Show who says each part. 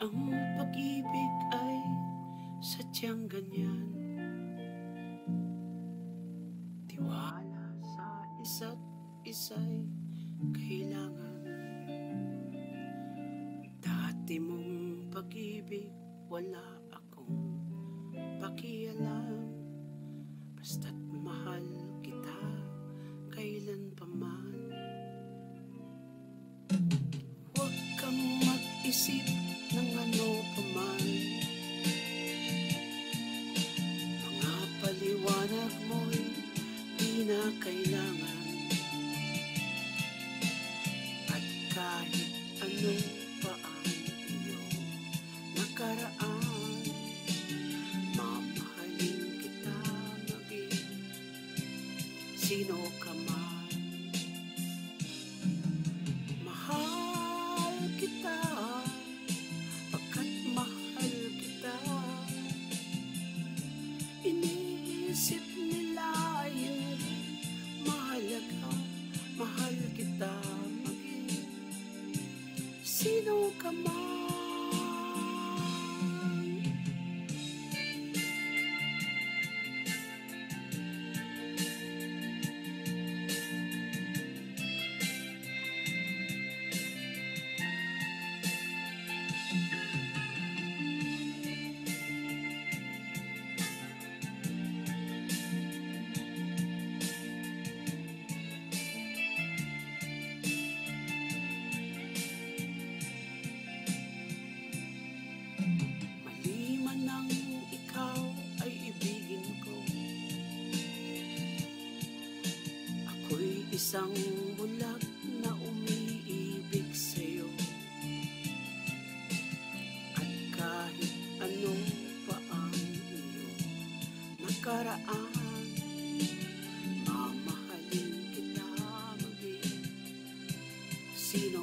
Speaker 1: Ang pag-ibig ay sadyang ganyan, tiwala sa isa't isa'y kailangan. Dati mong pag-ibig, wala akong pakialam, basta't mahal kita kailan pa man. Huwag kang mag-isip ng ano pa man, mga paliwanag mo'y di na kailangan. At kahit ano pa ang iyong nakaraan, mamahalin kita maging sino ka man. Mahal kita pagkat mahal kita. Iniisip nila hindi mahalaga, mahal kita maging sino ka man. Nang ikaw ay ibigin ko, ako'y isang bulag na umiibig sa'yo. At kahit anong pa ang iyong nakaraan, mamahalin kita maging sino